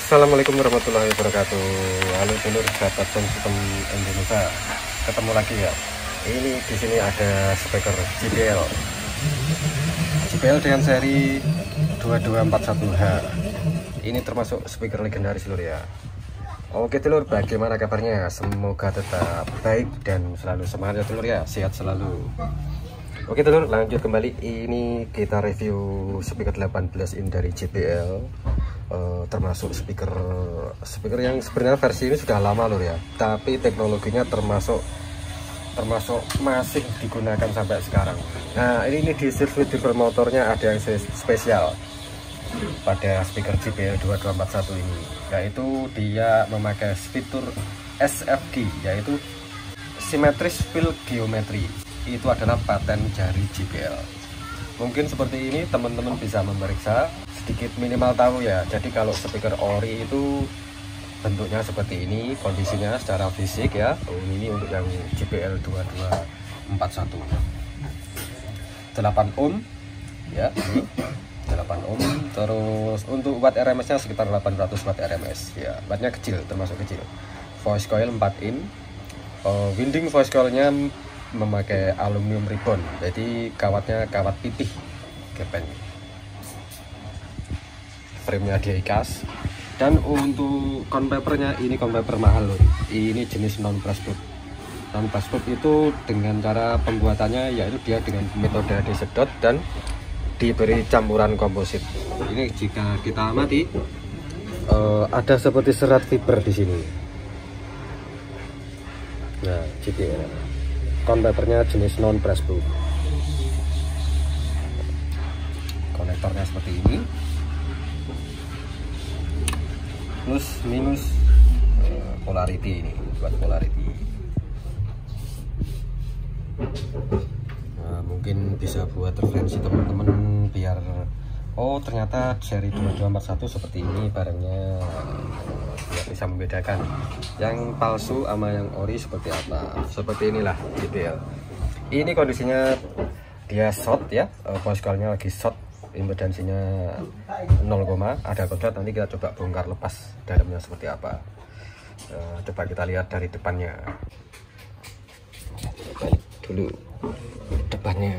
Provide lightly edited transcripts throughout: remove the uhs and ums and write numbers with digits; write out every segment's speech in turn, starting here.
Assalamualaikum warahmatullahi wabarakatuh. Halo dulur sahabat sistem Indonesia, ketemu lagi ya. Ini di sini ada speaker JBL dengan seri 2241H. Ini termasuk speaker legendaris dulur ya. Oke dulur, bagaimana kabarnya? Semoga tetap baik dan selalu semangat ya dulur ya, sehat selalu. Oke dulur, lanjut kembali. Ini kita review speaker 18 in dari JBL. Termasuk speaker yang sebenarnya versi ini sudah lama lur ya, tapi teknologinya termasuk masih digunakan sampai sekarang. Nah ini di fitur motornya ada yang spesial pada speaker JBL 2241 ini, yaitu dia memakai fitur SFG, yaitu Symmetric Field Geometry. Itu adalah paten jari JBL. Mungkin seperti ini teman-teman bisa memeriksa sedikit, minimal tahu ya. Jadi kalau speaker ori itu bentuknya seperti ini, kondisinya secara fisik ya. Ini untuk yang JBL 2241 8 ohm ya, ini 8 ohm. Terus untuk watt RMS nya sekitar 800 watt RMS ya, wattnya kecil, termasuk kecil. Voice coil 4 in, winding voice coilnya memakai aluminium ribbon, jadi kawatnya kawat pipih gepeng. Framenya diikas. Dan untuk conpapernya, ini conpaper mahal loh. Ini jenis non brush put. Non brush put itu dengan cara pembuatannya yaitu dia dengan metode disedot dan diberi campuran komposit. Ini jika kita amati ada seperti serat fiber di sini. Nah, JBL converternya jenis non brush put. Konektornya seperti ini, plus minus polarity, ini buat polarity. Nah, mungkin bisa buat referensi teman-teman biar ternyata seri 2241 seperti ini barangnya, biar bisa membedakan yang palsu sama yang ori seperti apa. Seperti inilah JBL. Ini kondisinya dia short ya, voice coil-nya lagi short, impedansinya 0, ada kodrat. Nanti kita coba bongkar lepas dalamnya seperti apa. Coba kita lihat dari depannya. Balik dulu depannya.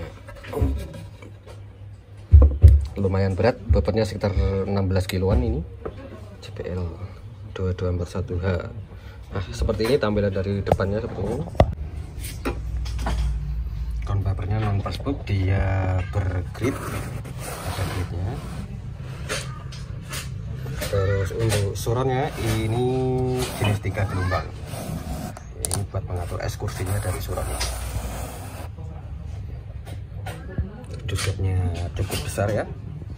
Lumayan berat, bobotnya sekitar 16 kiloan ini JBL 2241H. Nah seperti ini tampilan dari depannya, seperti ini. Converternya non brush put, dia bergrid, ada gridnya. Terus untuk surroundnya ini jenis 3 gelombang. Ini buat mengatur ekskursinya dari surroundnya. Dusnya cukup besar ya.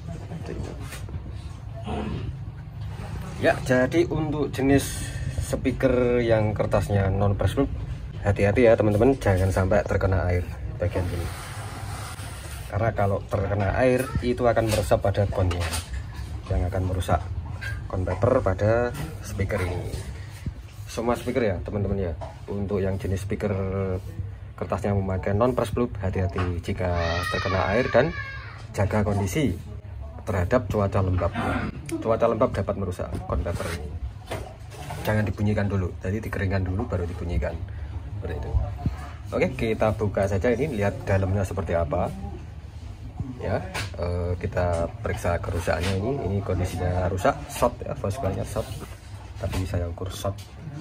Ya, jadi untuk jenis speaker yang kertasnya non brush put, hati-hati ya teman-teman, jangan sampai terkena air bagian ini. Karena kalau terkena air itu akan meresap pada konnya, yang akan merusak converter pada speaker ini. Semua speaker ya teman-teman ya, untuk yang jenis speaker kertasnya memakai non brush put, hati-hati jika terkena air dan jaga kondisi terhadap cuaca lembab. Cuaca lembab dapat merusak converter ini. Jangan dibunyikan dulu, jadi dikeringkan dulu baru dibunyikan. Seperti itu. Oke, kita buka saja ini, lihat dalamnya seperti apa. Ya, kita periksa kerusakannya ini. Ini kondisinya rusak, short ya, voice coil-nya short. Tapi saya ukur short.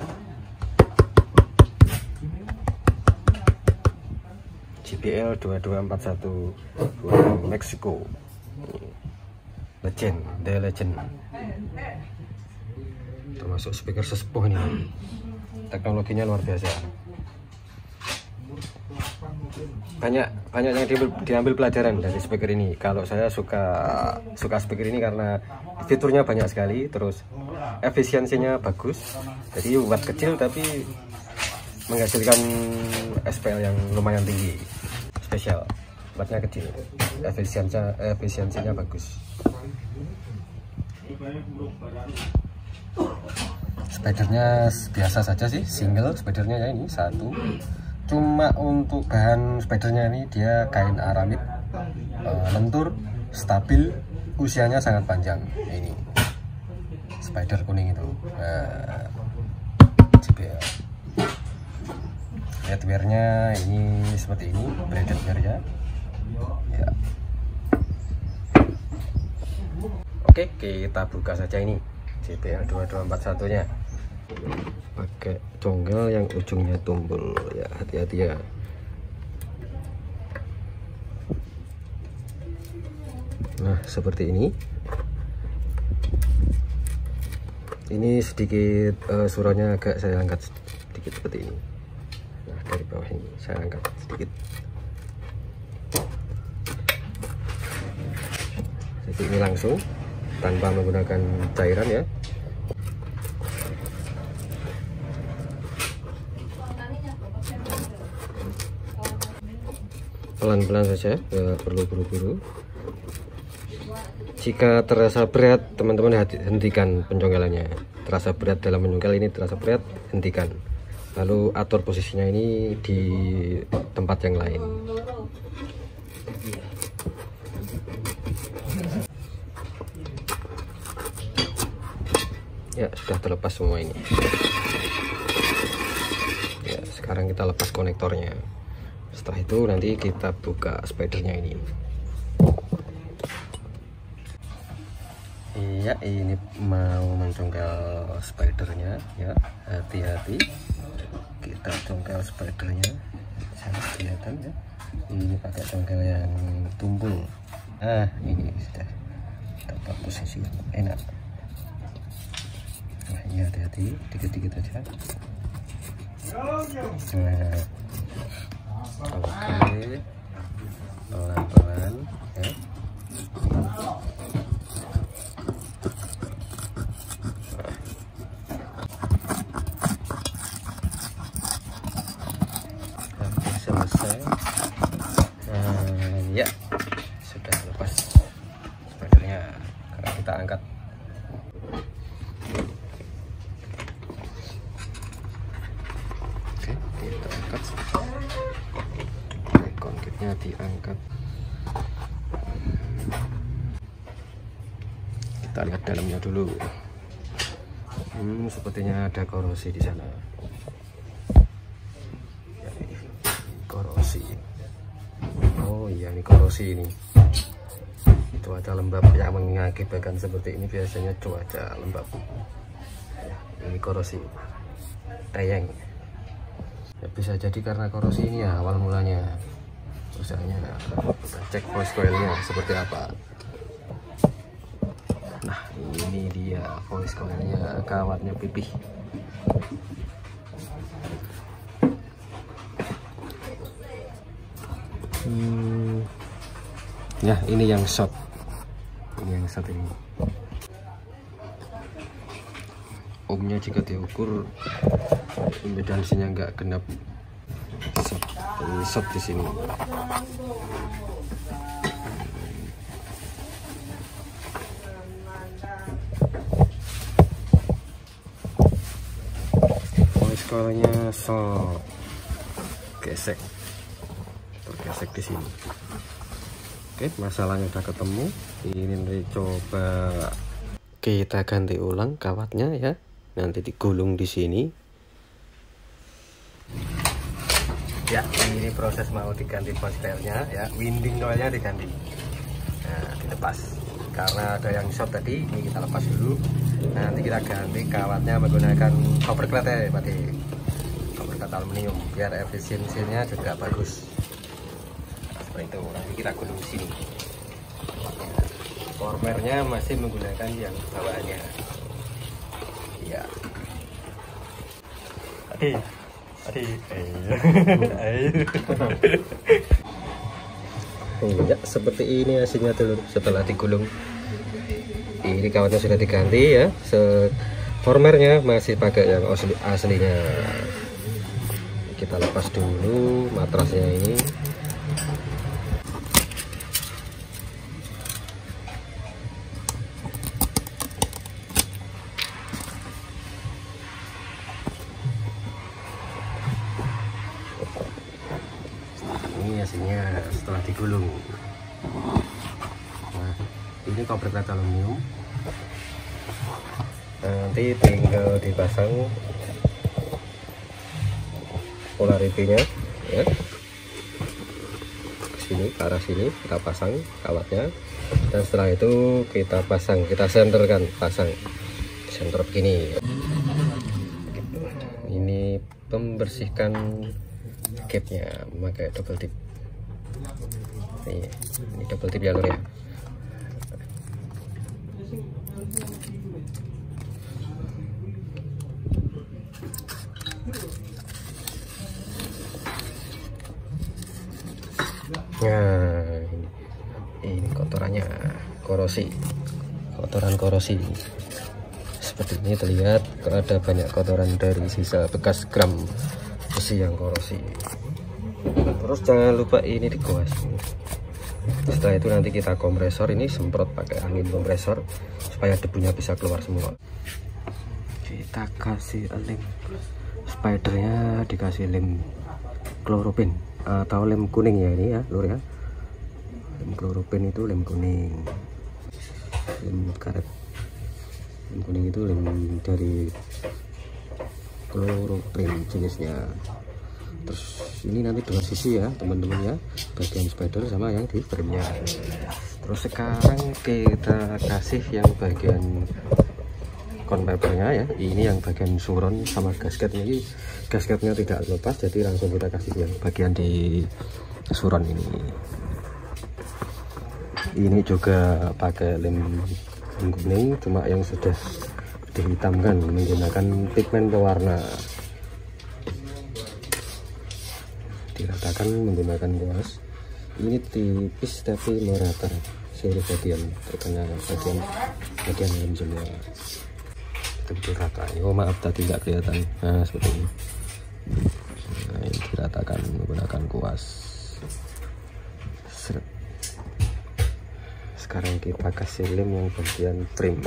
JBL 2241 buatan Meksiko. The Legend. Termasuk speaker sesepuh ini. Teknologinya luar biasa. Banyak yang diambil pelajaran dari speaker ini. Kalau saya suka speaker ini karena fiturnya banyak sekali, terus efisiensinya bagus. Jadi watt kecil tapi menghasilkan SPL yang lumayan tinggi. Spesial, wattnya kecil, efisiensinya bagus. Spidernya biasa saja sih, single spidernya ya, ini satu. Cuma untuk bahan spidernya ini dia kain aramid, lentur, stabil, usianya sangat panjang. Ini spider kuning itu. Nah, JBL. Lihat wearnya ini seperti ini, braided wearnya. Ya. Oke, kita buka saja ini JBL 2241 nya. Pakai congkel yang ujungnya tumbul ya, hati-hati ya. Nah, seperti ini. Ini sedikit suratnya agak saya angkat sedikit seperti ini. Nah, dari bawah ini saya angkat sedikit. Jadi ini langsung tanpa menggunakan cairan ya. Pelan-pelan saja, nggak perlu buru-buru. Jika terasa berat, teman-teman hentikan pencongkelannya. Terasa berat dalam mencongkel ini, terasa berat, hentikan. Lalu atur posisinya ini di tempat yang lain. Ya, sudah terlepas semua ini. Ya, sekarang kita lepas konektornya. Setelah itu nanti kita buka spidernya ini. Iya, ini mau mencongkel spidernya ya, hati-hati. Kita congkel spidernya, sangat kelihatan ya. Ini pakai congkel yang tumpul. Ah, ini sudah dapat posisi enak. Nah, ini hati-hati, dikit-dikit aja. Nah, oke, pelan-pelan ya. Selesai. Ya, sudah lepas spidernya. Sekarang kita angkat. Oke, kita angkat. Konkretnya diangkat. Kita lihat dalamnya dulu. Sepertinya ada korosi di sana. Korosi. Oh iya, ini korosi ini. Cuaca lembab yang mengakibatkan seperti ini biasanya cuaca lembab. Ya, ini korosi. Tayang. Ya, bisa jadi karena korosi ini ya awal mulanya. Usahanya kita cek voice coilnya seperti apa. Nah, ini dia voice coilnya, kawatnya pipih. Ya, ini yang short. Ini yang short ini. Ohmnya jika diukur impedansinya nggak genap. Short. Ini short di sini. Voice coilnya short. Gesek. Tergesek di sini. Oke, masalahnya udah ketemu. Ini coba kita ganti ulang kawatnya ya. Nanti digulung di sini. Ya, ini proses mau diganti coilnya ya. Winding coilnya diganti. Nah, dilepas. Karena ada yang short tadi, ini kita lepas dulu. Nanti kita ganti kawatnya menggunakan copper clad ya, berarti copper clad aluminium biar efisiensinya juga bagus. Itu nanti kita gulung di sini. Formernya masih menggunakan yang bawaannya. Ya. Ya, seperti ini hasilnya dulu setelah digulung. Ini kawatnya sudah diganti ya. Formernya masih pakai yang aslinya. Kita lepas dulu matrasnya ini. Ini hasilnya setelah digulung. Nah, ini copper clad aluminium. Nanti tinggal dipasang polarity-nya ya, sini ke arah sini kita pasang kawatnya, dan setelah itu kita pasang, kita senterkan, pasang senter begini. Ini pembersihkan gapnya memakai double tip. Ini double tip ya lur ya. Nah, ini kotorannya, kotoran korosi seperti ini terlihat. Ada banyak kotoran dari sisa bekas gram besi yang korosi. Terus jangan lupa ini dikuas. Setelah itu nanti kita kompresor, ini semprot pakai angin kompresor supaya debunya bisa keluar semua. Kita kasih lem spidernya, dikasih lem kloropin atau lem kuning ya, ini ya lur ya. Lem kloropin itu lem kuning, lem karet. Lem kuning itu lem dari kloropin jenisnya. Terus ini nanti dua sisi ya teman-teman ya, bagian spider sama yang di frame-nya. Terus sekarang kita kasih yang bagian converternya ya, ini yang bagian suron sama gasketnya. Ini gasketnya tidak lepas, jadi langsung kita kasih yang bagian di suron ini. Ini juga pakai lem kuning, cuma yang sudah dihitamkan menggunakan pigmen pewarna. Diratakan menggunakan kuas. Ini tipis tapi merata seluruh bagian, terkena bagian lem semua. Betul rata. Oh maaf tadi nggak kelihatan. Nah seperti ini. Nah, ini diratakan menggunakan kuas. Seret. Sekarang kita kasih lem yang bagian frame.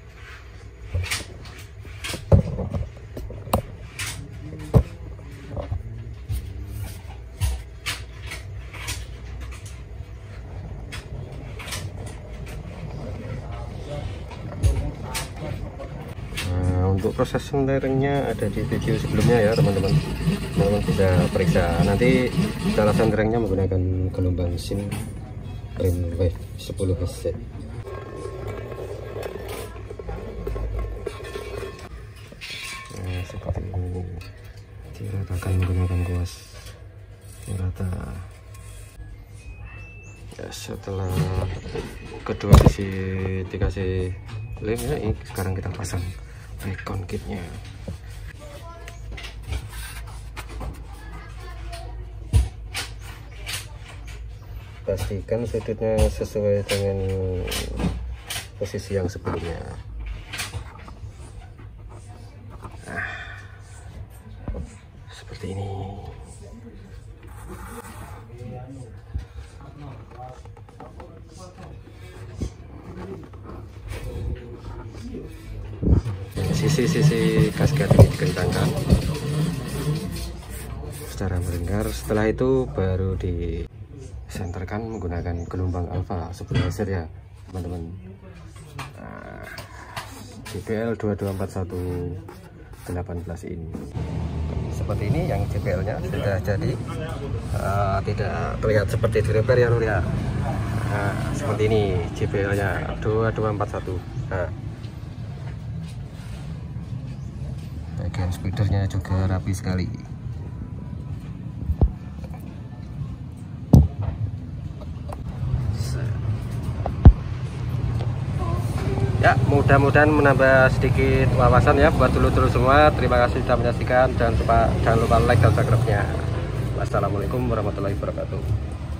Untuk proses senteringnya ada di video sebelumnya ya teman-teman, bisa periksa. Nanti cara senteringnya menggunakan gelombang sin frame 10 Hz. Nah seperti ini, diratakan menggunakan kuas merata. Ya, setelah kedua sisi dikasih lem ya, ini sekarang kita pasang recon kitnya. Pastikan sudutnya sesuai dengan posisi yang sebelumnya. Nah, seperti ini. Sisi-sisi gasket ini dikencangkan secara melingkar. Setelah itu baru disenterkan menggunakan gelombang alfa 10 Hz ya teman-teman. Nah, JBL 2241 18 in seperti ini. Yang JBL nya sudah jadi, tidak terlihat seperti di repair ya lur ya. Nah, seperti ini JBL nya 2241. Nah, bagian spidernya juga rapi sekali. Ya, mudah-mudahan menambah sedikit wawasan ya buat dulu-dulu semua. Terima kasih sudah menyaksikan. Jangan lupa like dan subscribe-nya. Wassalamualaikum warahmatullahi wabarakatuh.